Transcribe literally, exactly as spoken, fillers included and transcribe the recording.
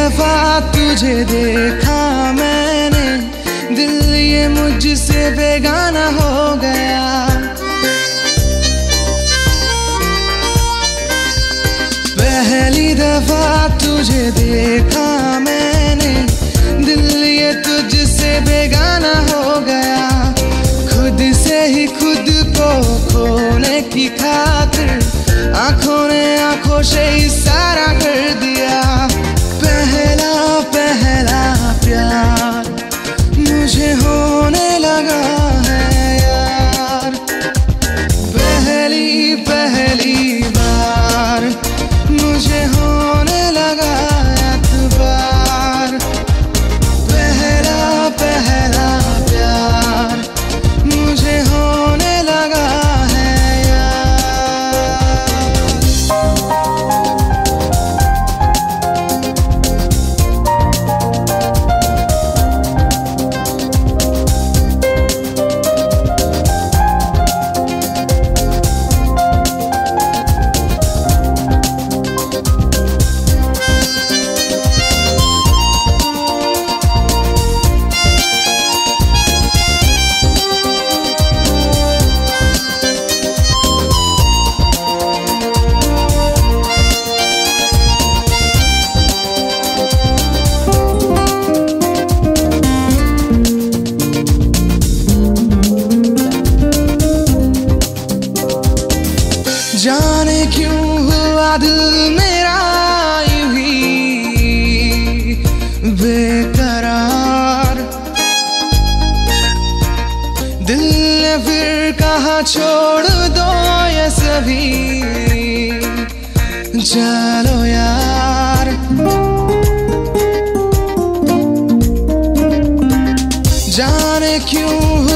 दफा तुझे देखा मैंने, दिल ये मुझसे बेगाना हो गया। पहली दफा तुझे देखा मैंने, दिल ये तुझसे बेगाना हो गया। खुद से ही खुद को खोने की खातिर आंखों ने आंखों से इशारा कर दिया। पहला पहला प्यार मुझे होने लगा है यार। पहली पहली बार मुझे होने लगा एतबार। पहला पहला प्यार मुझे होने लगा है यार। जाने क्यों हुआ दिल मेरा यूं ही बेकरार। दिल ने फिर कहा छोड़ दो ये सभी, चलो यार। जाने क्यों